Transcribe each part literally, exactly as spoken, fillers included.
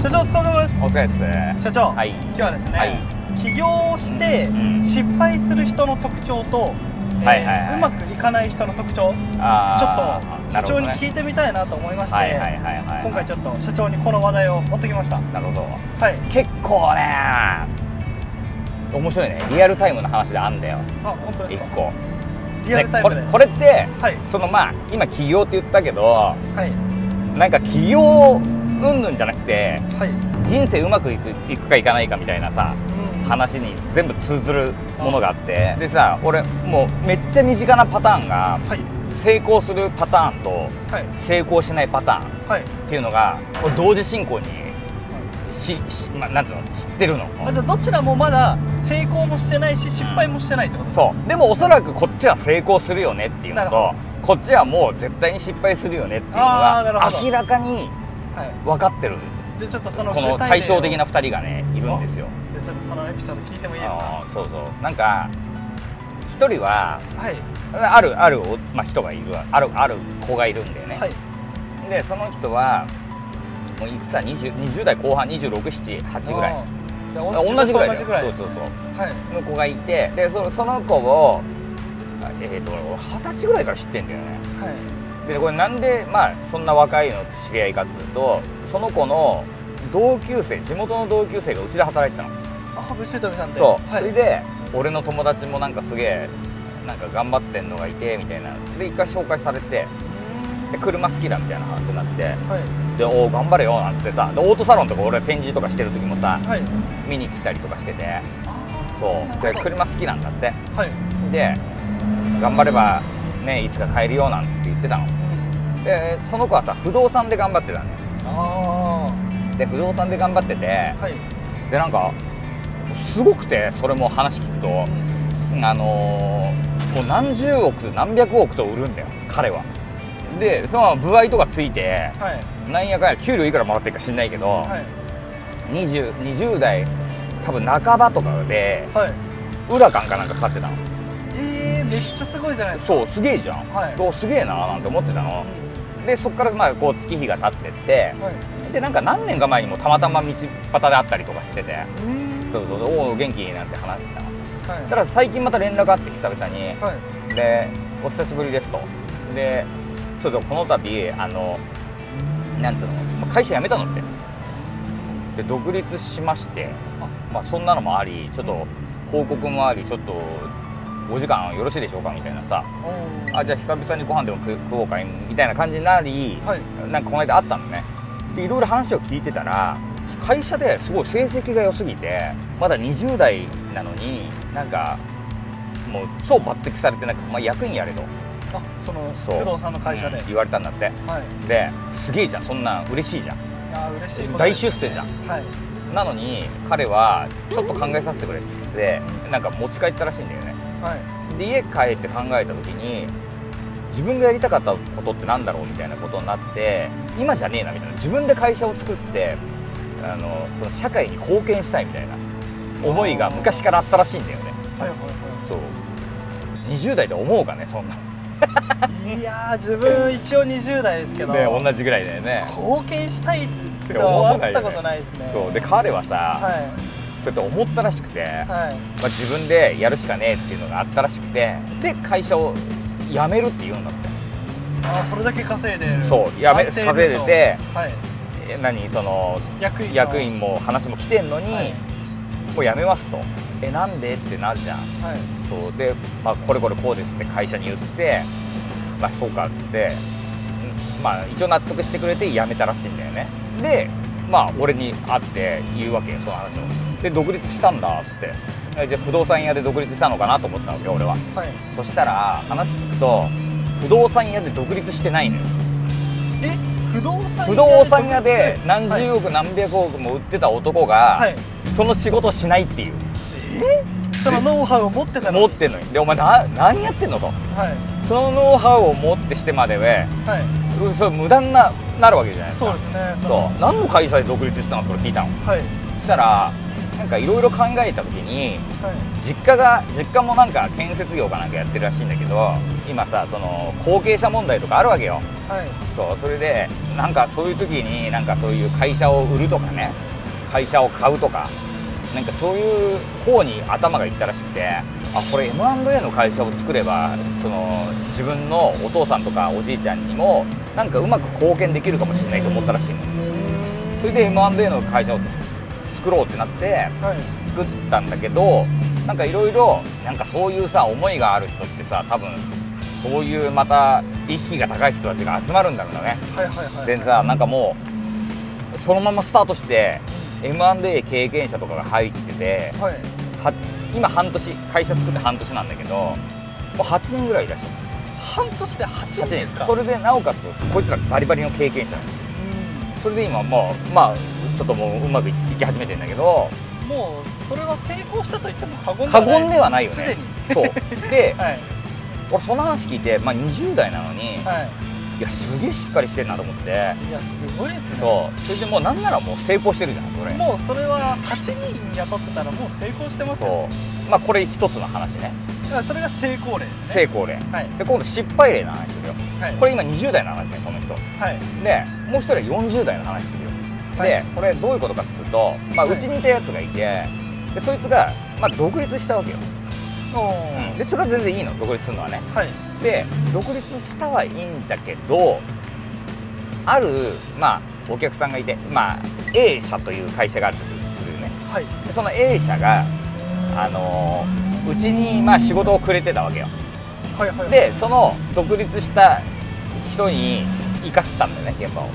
社長お疲れ様です。 お疲れです。 社長、 はい、 今日はですね、 はい、 起業して失敗する人の特徴とうまくいかない人の特徴、ちょっと社長に聞いてみたいなと思いまして、今回ちょっと社長にこの話題を持ってきました。 なるほど。 はい、 結構ね面白いね。リアルタイムの話であんだよ。 あ、本当ですか。 いっこリアルタイムで、 これって、 はい、 そのまあ今起業って言ったけど、 はい、 なんか起業うんぬんじゃなくて、はい、人生うまくいくいくかいかないかみたいなさ、うん、話に全部通ずるものがあって、でさ、俺もうめっちゃ身近なパターンが、はい、成功するパターンと、はい、成功しないパターン、はい、っていうのが同時進行にしし、まあ、なんていうの、知ってるの。 あ、じゃあどちらもまだ成功もしてないし失敗もしてないってことですか。 そう。でもおそらくこっちは成功するよねっていうのと、こっちはもう絶対に失敗するよねっていうのが明らかに分かってる。 でちょっとそのこの対照的なふたりがねいるんですよ。 でちょっとそのエピソード聞いてもいいですか。 そうそう。なんかひとりは、はい、あるある、まあ、人がいるあるある子がいるんだよね。はい、でその人はもういくつだ、にじゅう、にじゅう代後半、にじゅうろく、なな、はちぐらい、同じぐらいだよ。そうそうそう、はい、の子がいて、で そ, その子をえっとはたちぐらいから知ってんだよね。はい、でこれなんでまあそんな若いの知り合いかっつうと、その子の同級生、地元の同級生がうちで働いてたの。 あ、ブッシュトミさんって。 そう、はい、それで俺の友達もなんかすげえなんか頑張ってんのがいてみたいなで一回紹介されて、で車好きだみたいな話になって、はい、でおお頑張れよなんてさ、でオートサロンとか俺展示とかしてる時もさ、はい、見に来たりとかしてて、そうで車好きなんだって、はい、で頑張ればねいつか買えるよなんて言ってたの。でその子はさ不動産で頑張ってたのよ。あで不動産で頑張ってて、はい、でなんかすごくて、それも話聞くと、うん、あのー、もう何十億何百億と売るんだよ彼は。でその歩合とかついて、はい、なんやかんや給料いくらもらってるか知んないけど、はい、にじゅう, にじゅう代多分半ばとかで、はい、ウラカンかなんか買ってたの。 えー、めっちゃすごいじゃないですか。 そうすげえじゃん、はい、そうすげえなーなんて思ってたの、うん、でそっからまあこう月日が経ってって、はい、でなんか何年か前にもたまたま道端で会ったりとかしてて、そうそうそう、おお元気なんて話してたの、はい、だから最近また連絡あって久々に、はい、でお久しぶりですと、でちょっとこの度あのなんつうの会社辞めたのって、で独立しまして、あ、まあそんなのもあり、ちょっと報告もあり、ちょっとお時間よろしいでしょうかみたいなさ、あじゃあ久々にご飯でも食おうかみたいな感じになり、はい、なんかこの間あったのね。でいろいろ話を聞いてたら、会社ですごい成績が良すぎてまだにじゅう代なのになんかもう超抜擢されてなんか、まあ、役員やれと。 あ、その不動産の会社で、 うん、言われたんだって、はい、ですげえじゃん、そんなん嬉しいじゃん。 あ、嬉しい、 大出世じゃん、はい、なのに彼はちょっと考えさせてくれって言ってなんか持ち帰ったらしいんだよね、はい、で家帰って考えた時に自分がやりたかったことってなんだろうみたいなことになって、今じゃねえなみたいな、自分で会社を作ってあのその社会に貢献したいみたいな思いが昔からあったらしいんだよね。はいはいはい。そうにじゅう代で思うかね、そんな。 いやー、自分一応にじゅう代ですけど、 ね、同じぐらいだよね。 貢献したいって思ったことないですね。 そうで彼はさ、はい、そうやって思ったらしくて、はい、まあ、自分でやるしかねえっていうのがあったらしくて、で会社を辞めるって言うんだって。 ああ、それだけ稼いでる。 そう辞め稼いでて、はい、何その役員, 役員も話も来てんのに、はい、もう辞めますと。えなんでってなるじゃん、はい、そうで、まあ、これこれこうですって会社に言って、まあ、そうかっつって、まあ、一応納得してくれて辞めたらしいんだよね。でまあ俺に会って言うわけよ、その話を。で独立したんだっつって、じゃあ不動産屋で独立したのかなと思ったわけよ俺は、はい、そしたら話聞くと不動産屋で独立してないのよ。 え不動産不動産屋で何十億、はい、何百億も売ってた男が、はい、その仕事をしないっていう。 えそのノウハウを持ってたの持ってんのに。でお前な何やってんのと、はい、そのノウハウを持ってしてまでは、はい、それ無駄に な, なるわけじゃないですか。 そうですね。 そう何の会社で独立したのって聞いたの、はい、そしたらなんかいろいろ考えた時に、はい、実家が実家もなんか建設業かなんかやってるらしいんだけど、今さその後継者問題とかあるわけよ。はい、そうそれでなんかそういう時になんかそういう会社を売るとかね、会社を買うとか、なんかそういう方に頭がいったらしくて、あ、これ エムアンドエー の会社を作ればその自分のお父さんとかおじいちゃんにもなんかうまく貢献できるかもしれないと思ったらしいの。それで エムアンドエー の会社を作ろうってなって作ったんだけど、なんかいろいろなんかそういうさ思いがある人ってさ、多分そういうまた意識が高い人たちが集まるんだろうね。でさ、なんかもうそのままスタートして エムアンドエー 経験者とかが入ってて、はい、は今半年、会社作って半年なんだけど、もうはちにんぐらいいらっしゃる。 半年ではちにんですか？ それでなおかつこいつらバリバリの経験者なんですよ。それで今もうまあちょっともううまくいき始めてるんだけど、 もうそれは成功したと言っても過言過言ではないよね。 すでにそうで、はい、俺その話聞いて、まあ、にじゅう代なのに、はい、いやすげえしっかりしてるなと思って。いやすごいですね。 そうそれでもうなんならもう成功してるじゃんそれ。 もうそれははちにん雇ってたらもう成功してますよね。 そう、まあこれ一つの話ね。 それが成功例ですね。 成功例、はい、で今度失敗例の話するよ、はい、これ今にじゅう代の話ねこの人、はい、でもう一人はよんじゅう代の話するよ、はい、でこれどういうことかっていうと、まあ、うちにいたやつがいて、でそいつが、まあ、独立したわけよ。うん、でそれは全然いいの、独立するのはね、はい、で独立したはいいんだけど、ある、まあ、お客さんがいて、まあ、A 社という会社があるとするよね、はい、でその A 社があのーうちにまあ仕事をくれてたわけよ。でその独立した人に行かせたんだよね現場を、うん、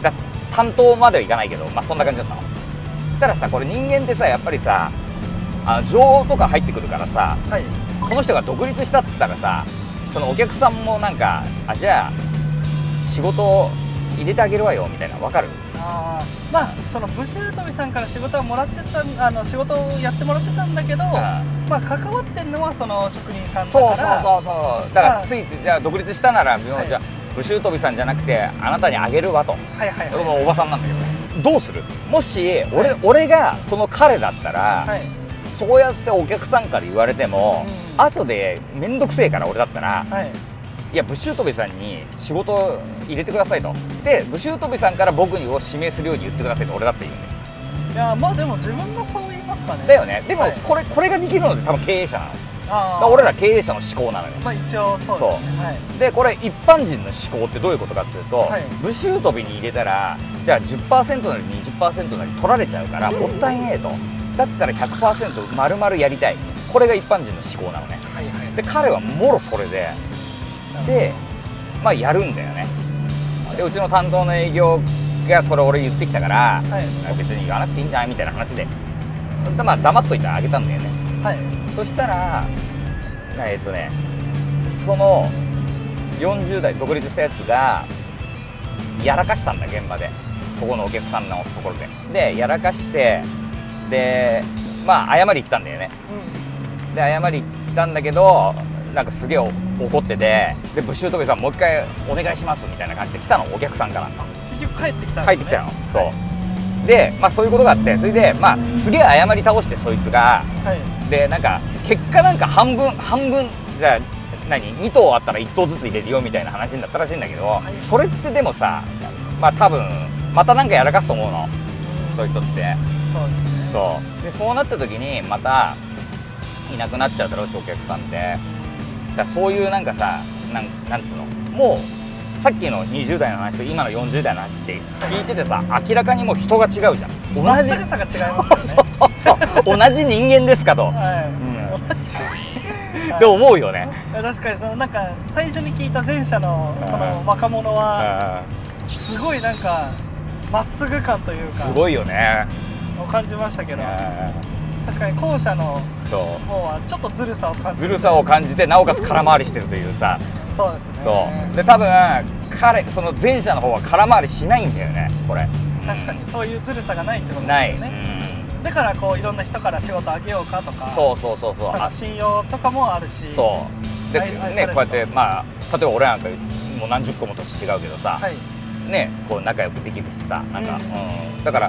だ担当まではいかないけど、まあそんな感じだったの。そしたらさ、これ人間ってさやっぱりさあの情報とか入ってくるからさ、はい、この人が独立したって言ったらさ、そのお客さんもなんかあじゃあ仕事入れてあげるわよみたいな、分かる？ あまあそのブシュートビさんから仕事はもらってた、あの仕事をやってもらってたんだけど、まあ関わってるのはその職人さんだから。 そうそうそうそう、だからついてじゃあ独立したなら、はい、じゃあブシュートビさんじゃなくてあなたにあげるわと。はいはいはい、そのおばさんなんだけどね。どうする？もし俺、はい、俺がその彼だったら、はい、そうやってお客さんから言われても、うん、後で面倒くせえから俺だったら、はい、いやブシュートビさんに仕事入れてくださいと。でブシュートビさんから僕を指名するように言ってくださいと俺だって言うんだよ。 いやまあでも自分がそう言いますかね。 だよね。でもこれ、はい、これができるので多分経営者なの。あだ俺ら経営者の思考なのよ。 まあ一応そうですね。はい、でこれ一般人の思考ってどういうことかっていうと、はい、ブシュートビに入れたらじゃあ じゅっパーセント なり にじゅっパーセント なり取られちゃうからもったいねえと。だったら ひゃくパーセント 丸々やりたい。これが一般人の思考なのね。はいはい、で彼はもろそれででまあやるんだよね。でうちの担当の営業がそれ俺言ってきたから、はい、別に言わなくていいんじゃないみたいな話で、まあ黙っといてあげたんだよね。はい、そしたらえっとねそのよんじゅう代独立したやつがやらかしたんだ現場で、そこのお客さんのところで。でやらかしてでまあ謝り行ったんだよね。うん、で謝り行ったんだけどなんかすげえ怒ってて、でブシュートビさんもう一回お願いしますみたいな感じで来たの、お客さんから。 結局帰ってきたんですね。 帰ってきたの。そう、はい、でまあそういうことがあって、それでまあすげえ謝り倒してそいつが、はい、でなんか結果なんか半分半分じゃあ何に頭あったらいっ頭ずつ入れるよみたいな話になったらしいんだけど、はい、それってでもさまあ多分またなんかやらかすと思うの、うん、そういう人って。そうですね。そうでそうなった時にまたいなくなっちゃうだろうしお客さんって。だそういうなんかさ なん, なんつうのもうさっきのにじゅう代の話と今のよんじゅう代の話って聞いててさ明らかにもう人が違うじゃん。同じまっすぐさが違いますよね。そうそうそう同じ人間ですかと、はいうん、同じで思うよね。 確かにそのなんか最初に聞いた前者のその若者はすごいなんかまっすぐ感というかすごいよねを感じましたけど、確かに後者の方はちょっとずるさを感じてずるさを感じてなおかつ空回りしてるというさ。 そうですね。 そうで多分彼その前者の方は空回りしないんだよねこれ。 確かにそういうずるさがないってことですよね。ない、うん、だからこういろんな人から仕事あげようかとか、 そうそうそうそう、 その信用とかもあるし、 そうでねこうやってまあ例えば俺なんかもう何十個も年違うけどさ、はい、ねこう仲良くできるしさなんか、うんうん、だから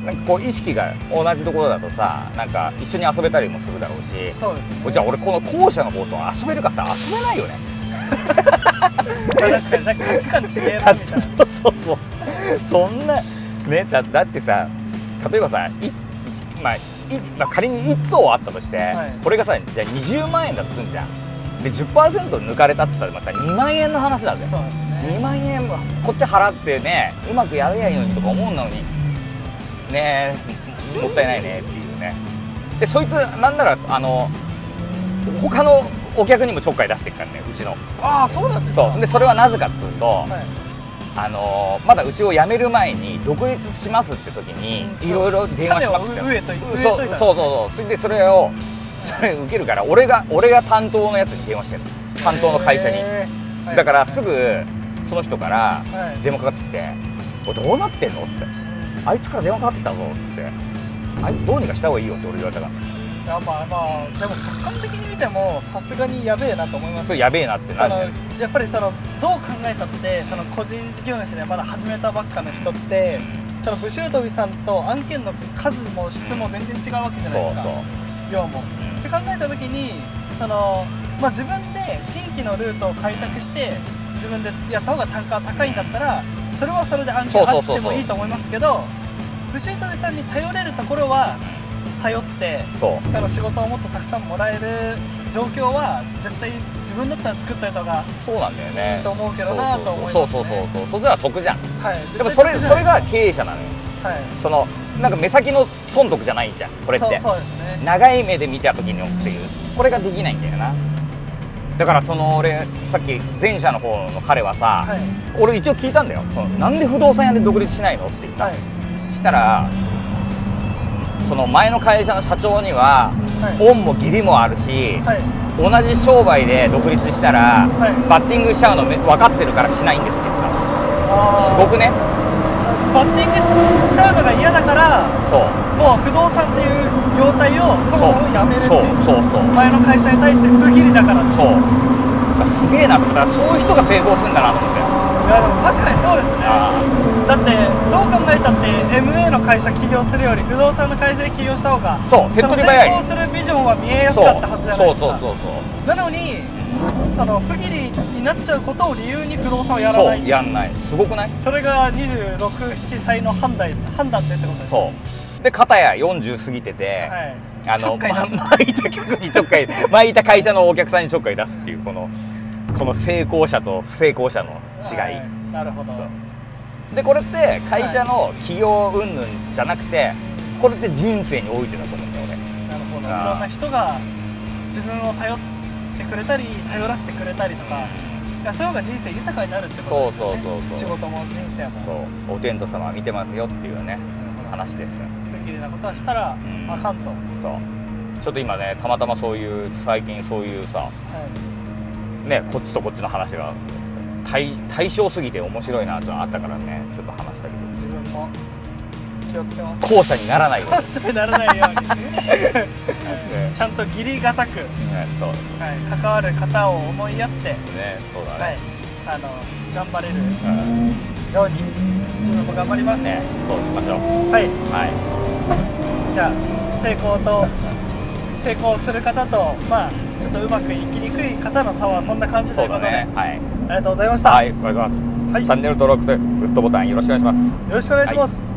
なんかこう意識が同じところだとさ、なんか一緒に遊べたりもするだろうし。 そうですね。 じゃあ俺この後者の方と遊べるかさ、遊べないよね。 確かになんか価値観違えなみたいな。 そうそうそう、そんなね、だ, だってさ、例えばさ、いまあいまあ、仮にいっ頭あったとして、はい、これがさ、じゃあにじゅうまんえんだとすんじゃん。で じゅっパーセント 抜かれたって言ったらまたにまんえんの話だぜ。 そうですね。にまんえんこっち払ってね、うまくやれやいいのにとか思うのにね、もったいないねっていうね。でそいつなんならあの他のお客にもちょっかい出してるからね、うちの。 ああ、そうなんですか。 そうで、それはなぜかっつうと、はい、あのまだうちを辞める前に独立しますって時にいろいろ電話しまくって、そうそうそうそう、それでそれをそれ受けるから、俺が俺が担当のやつに電話してる、担当の会社に。だからすぐその人から電話かかってきて「おいどうなってんの?」って「あいつから電話かかってきたぞ」って「あいつどうにかした方がいいよ」って俺言われたから。 いや、まあまあでも客観的に見てもさすがにやべえなと思います。 そう、やべえなってなる。 やっぱりそのどう考えたってその個人事業主でまだ始めたばっかの人って、その武州飛さんと案件の数も質も全然違うわけじゃないですか、量も。って考えた時にその、まあ、自分で新規のルートを開拓して自分でやった方が単価が高いんだったらそれはそれで案件あってもいいと思いますけど、武州飛さんに頼れるところは頼ってその仕事をもっとたくさんもらえる状況は絶対自分だったら作ったりとかそうなんだよねいいと思うけどなと思いますね。 そうそうそうそう、そっちは得じゃん。 はい、 でもそれそれが経営者なのよ。はい、そのなんか目先の損得じゃないじゃんこれって。そうですね。長い目で見た時のっていうこれができないんだよな。だからその俺さっき前者の方の彼はさ、はい、俺一応聞いたんだよ、うん、なんで不動産屋で独立しないのって言った、はい、したらその前の会社の社長には、はい、恩も義理もあるし、はい、同じ商売で独立したら、はい、バッティングしちゃうの分かってるからしないんですって言ったの。すごくね。 バッティング し, しちゃうのが嫌だからそうもう不動産っていう業態をそもそもやめるっていうそうそうそう前の会社に対して不義理だからってそうすげえなって。だからそういう人が成功するんだなと思って。 いやでも確かにそうですね。だってどう考えたって エムエー の会社起業するより不動産の会社で起業した方がそう手っ取り早い。 成功するビジョンは見えやすかったはずじゃないですか。 そうそうそうそう。 なのにその不義理になっちゃうことを理由に不動産をやらない。 そうやんない。すごくない？ それがにじゅうろく、ななさいの判断判断でってことです。 そうで片やよんじゅう過ぎてて、はい、あの巻いた客にちょっかい巻いた会社のお客さんにちょっかい出すっていうこのこの成功者と不成功者の違い、はい、 なるほど。 でこれって会社の企業云々じゃなくて、これって人生においてだと思うんだよね。 なるほど。いろんな人が自分を頼ってくれたり頼らせてくれたりとか、いやそういうのが人生豊かになるってことですよね。そうそうそうそう。仕事も人生も。 そうお天道様は見てますよっていうね話です。 不義理なことはしたらあかんと。 そうちょっと今ねたまたまそういう最近そういうさ、はい、ねこっちとこっちの話が対対称すぎて面白いなってのあったからねちょっと話したけど、 自分も気をつけます。 後者にならないように後者にならないようにちゃんと義理がたく、ねそうはい、関わる方を思いやってねそうだね、はい、 あの頑張れるように自分も頑張りますね。そうしましょう。 はい、 はい、 じゃあ成功と成功する方とまあちょっとうまくいきにくい方の差はそんな感じということで、ねはい、ありがとうございました。 はい、ありがとうございます。はい、チャンネル登録とグッドボタンよろしくお願いします。 よろしくお願いします。はい。